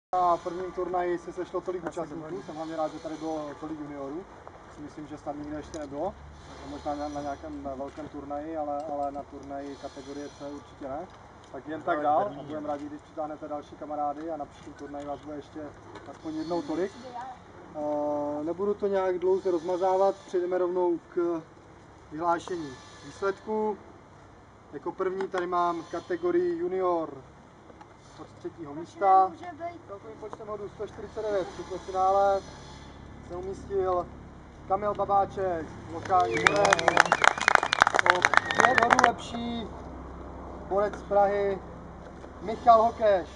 Na prvním turnaji se sešlo tolik účastníků, jsem hlavně rád, že tady bylo tolik juniorů. Myslím, že snad nikde ještě nebylo. Možná na nějakém velkém turnaji, ale na turnaji kategorie C určitě ne. Tak jen tak dál a budeme rádi, když přitáhnete další kamarády a na příštím turnaji vás bude ještě aspoň jednou tolik. Nebudu to nějak dlouze rozmazávat, přejdeme rovnou k vyhlášení výsledků. Jako první tady mám kategorii junior od třetího místa. Celkovým počtem hodů 149. V finále se umístil Kamil Babáček, lokální borec. O 5 hodů lepší borec z Prahy Michal Hokeš.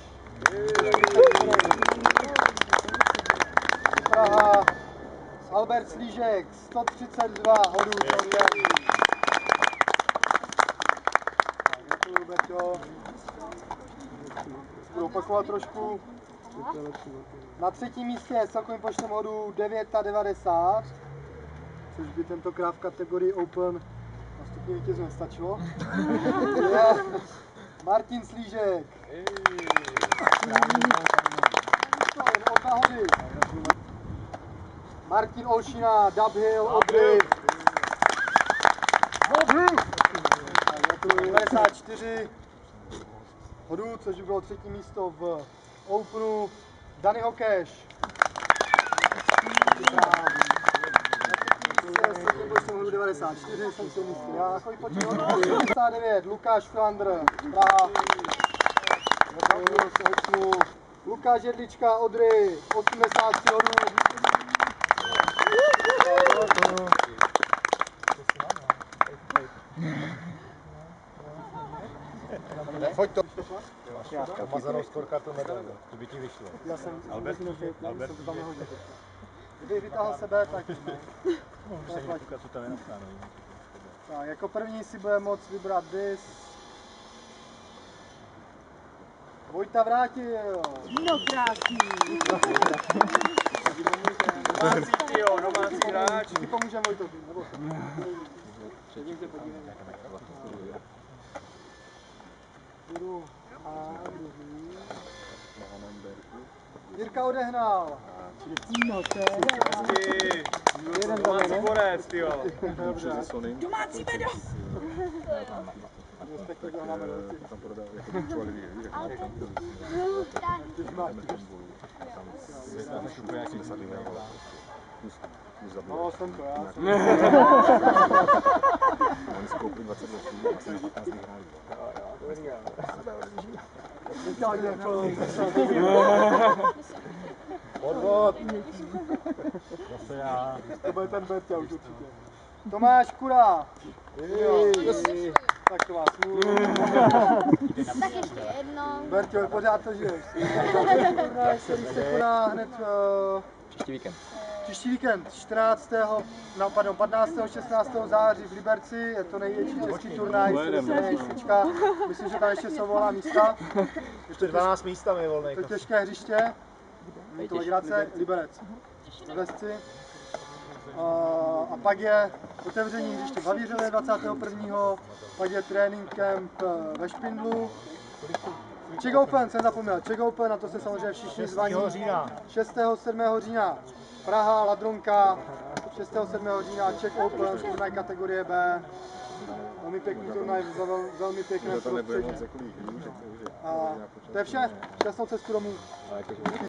Praha Albert Slížek, 132 hodů celkem. Gratuluju, Berťo. Budu opakovat trošku. Na třetím místě s celkovým počtem hodů 990, což by tentokrát v kategorii Open na stupni vítězů nestačilo. Je Martin Slížek. Od náhody. Martin Olšina, Dubhill, Odry. 94 hodů, což by bylo třetí místo v Openu. Dani Hokeš. Počtem hodů 94, jsem si myslel. Já takový počet hodů 89, Lukáš Flandr, Praha. Lukáš Jedlička, Odry, 83 hodů. Pojď to. Mazanou skorkartu medal, to by ti vyšlo. Já jsem Albert to tam nehodil. Kdyby vytáhl sebe, tak tak, jako první si bude moct vybrat dis. Vojta Vrátil. No krásný. Domácí tyjo, domácí hráč. Ti pomůžeme, Vojto. Jirka Odehnal. Domácí borec, tyjo. Domácí medal. No, jsem to, já jsem. Oni si koupili 20 let, asi na 15 vyhráli. Podvod. Zase já. To bude ten Berťa už určitě. Tomáš Kura. Tak to má smůlu. Tak ještě jednou. Berťo, pořád to žiješ. Turnaj, který se koná hned příští víkend, 15. 16. září v Liberci, je to největší český turnaj, špička. Myslím, že tam ještě jsou volná místa. Ještě 12 míst tam je volných. Je to těžké hřiště, není to legrace, Liberec. V Lesci. A pak je otevření hřiště v Havířově 21. Pak je trénink kemp ve Špindlu. Czech Open, jsem zapomněl, Czech Open, na to se samozřejmě všichni zvaní. 6. 7. října Praha, Ladronka, 6. 7. října Czech Open, turnaj kategorie B. Velmi pěkný turnaj, velmi pěkné prostředí. A to je vše, šťastnou cestu domů.